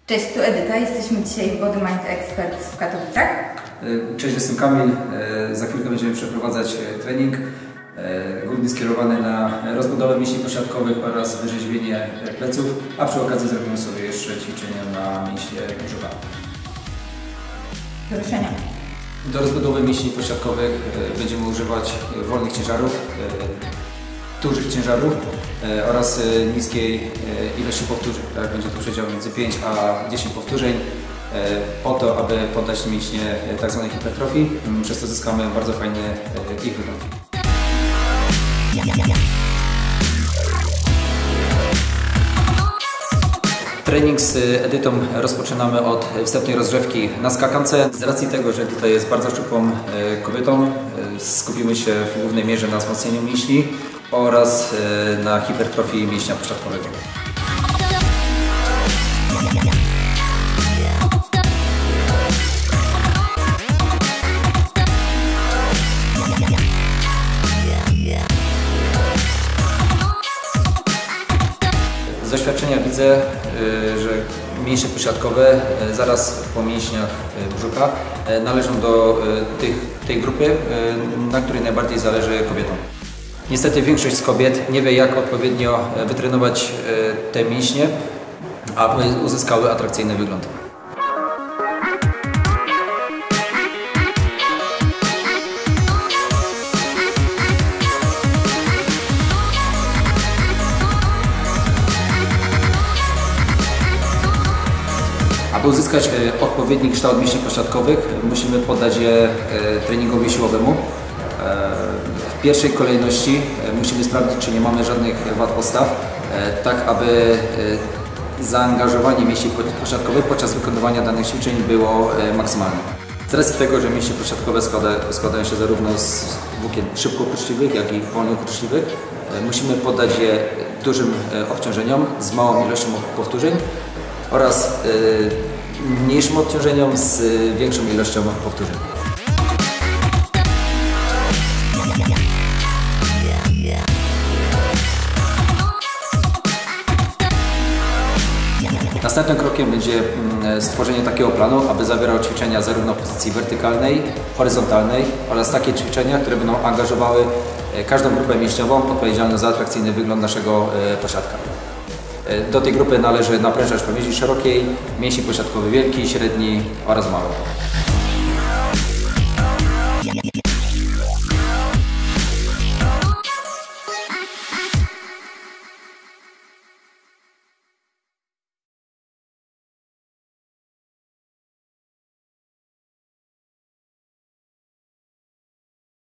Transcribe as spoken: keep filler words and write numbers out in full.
Cześć, tu Edyta. Jesteśmy dzisiaj w Body Mind Experts w Katowicach. Cześć, jestem Kamil. Za chwilkę będziemy przeprowadzać trening głównie skierowany na rozbudowę mięśni pośladkowych oraz wyrzeźbienie pleców, a przy okazji zrobimy sobie jeszcze ćwiczenia na mięśnie brzucha. Do ruszenia. Do rozbudowy mięśni pośladkowych będziemy używać wolnych ciężarów, dużych ciężarów oraz niskiej ilości powtórzeń. Tak? Będzie to przedział między pięć a dziesięć powtórzeń po to, aby poddać mięśnie tzw. hipertrofii. Przez to zyskamy bardzo fajny ich wygląd. Trening z Edytą rozpoczynamy od wstępnej rozgrzewki na skakance. Z racji tego, że Edyta jest bardzo szczupłą kobietą, skupimy się w głównej mierze na wzmocnieniu mięśni oraz na hipertrofii mięśnia pośladkowego. Z doświadczenia widzę, że mięśnie pośladkowe zaraz po mięśniach brzucha należą do tych, tej grupy, na której najbardziej zależy kobietom. Niestety większość z kobiet nie wie, jak odpowiednio wytrenować te mięśnie, aby uzyskały atrakcyjny wygląd. Aby uzyskać odpowiedni kształt mięśni pośladkowych, musimy poddać je treningowi siłowemu. W pierwszej kolejności musimy sprawdzić, czy nie mamy żadnych wad podstaw, tak aby zaangażowanie mięśni pośladkowych podczas wykonywania danych ćwiczeń było maksymalne. Z racji tego, że mięśnie pośladkowe składają się zarówno z włókien szybko kurczliwych, jak i wolno kurczliwych, musimy poddać je dużym obciążeniom z małą ilością powtórzeń oraz mniejszym obciążeniom z większą ilością powtórzeń. Następnym krokiem będzie stworzenie takiego planu, aby zawierał ćwiczenia zarówno w pozycji wertykalnej, horyzontalnej oraz takie ćwiczenia, które będą angażowały każdą grupę mięśniową odpowiedzialną za atrakcyjny wygląd naszego pośladka. Do tej grupy należy naprężacz powięzi szerokiej, mięsień pośladkowy wielki, średni oraz mały.